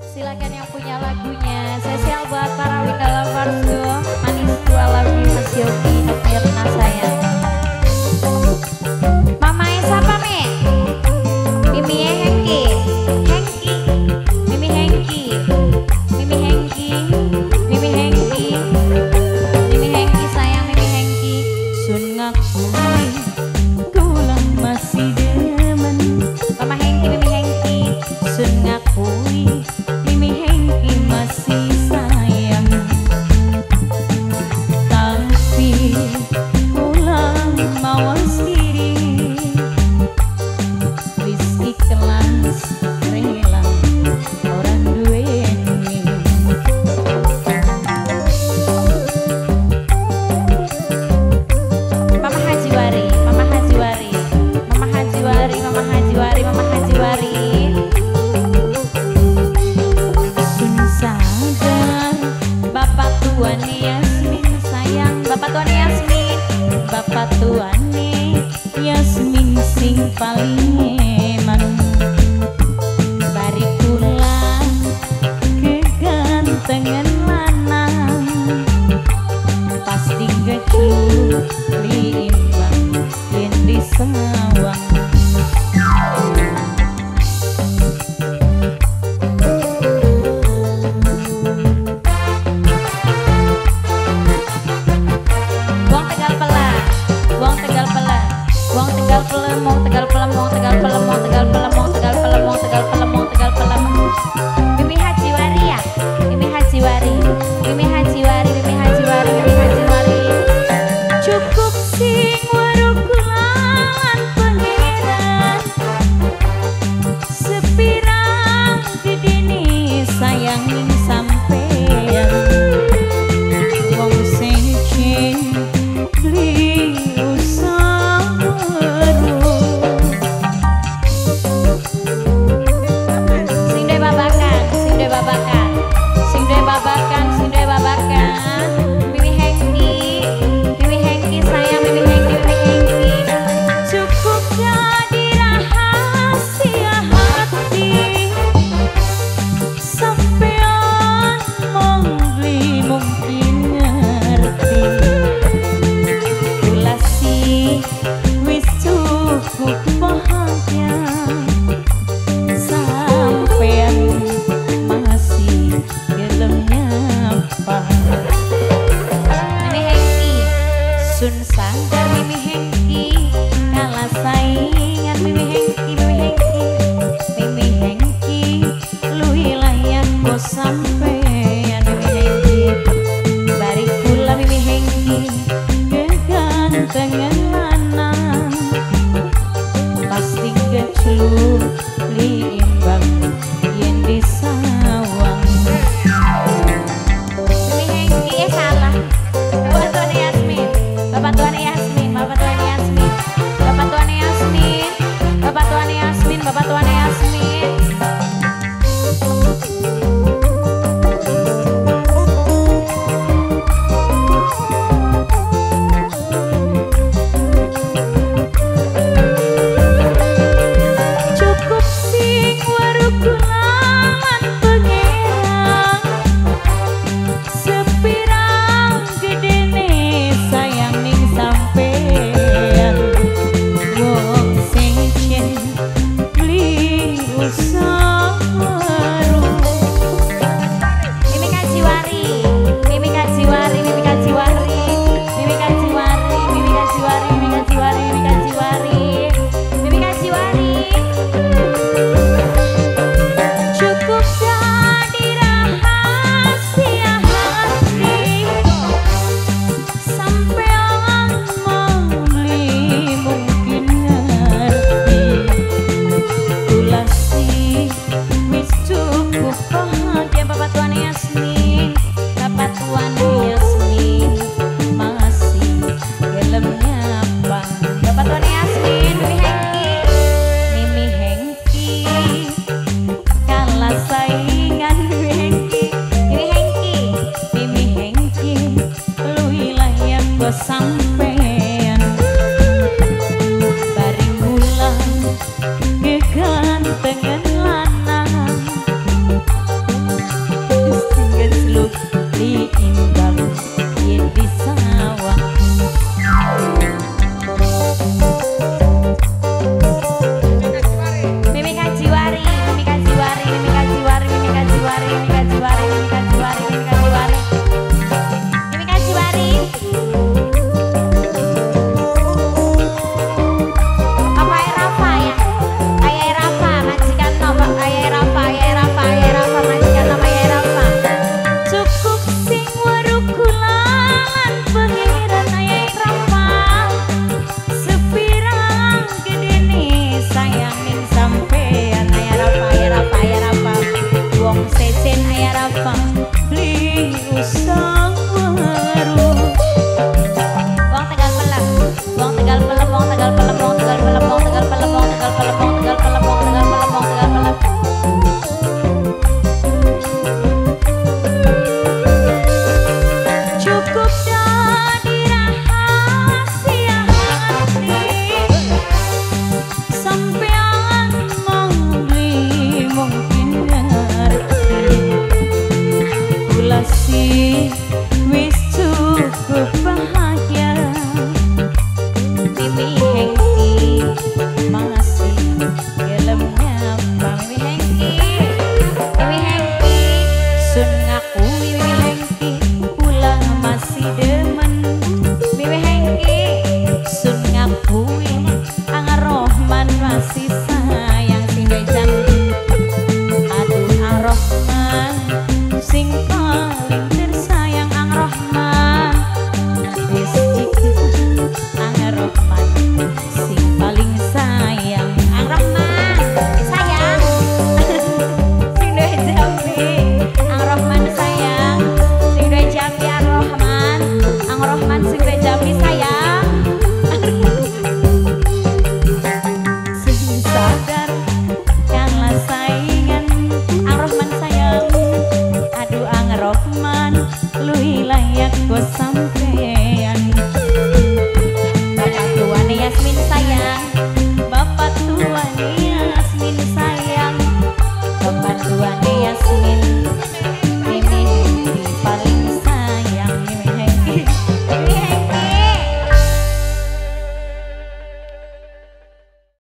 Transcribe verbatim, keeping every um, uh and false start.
Silakan yang punya lagunya. Spesial buat para Winda lovers go. Manis I love you Mas Yogi, Mirna sayang. Mama siapa Mi? Mimi Hengki, Hengki, Mimi Hengki, Mimi Hengki, Mimi Hengki, Mimi Hengki sayang Mimi Hengki. Sun ngakui gulang masih demen. Mama Hengki, Mimi Hengki, sun ngakui Mimi Hengki masih sayang. Tapi pulang mawas diri, wis ikhlas rela orang duweni. Mama Haji Wari, Mama Haji Wari, Mama Haji Wari, Mama Haji Wari, Mama Haji Wari. Bapak Tuan Yasmin sayang, Bapak Tuan Yasmin, Bapak Tuan Yasmin sing paling eman. Bari pulang kegantengan lanang, pasti kecuri imbang yen disawang. Wong Tegal Pelem, wong Tegal Pelem, wong Tegal Pelem, wong Tegal Pelem, wong Tegal Pelem, wong Tegal Pelem, wong Tegal Pelem.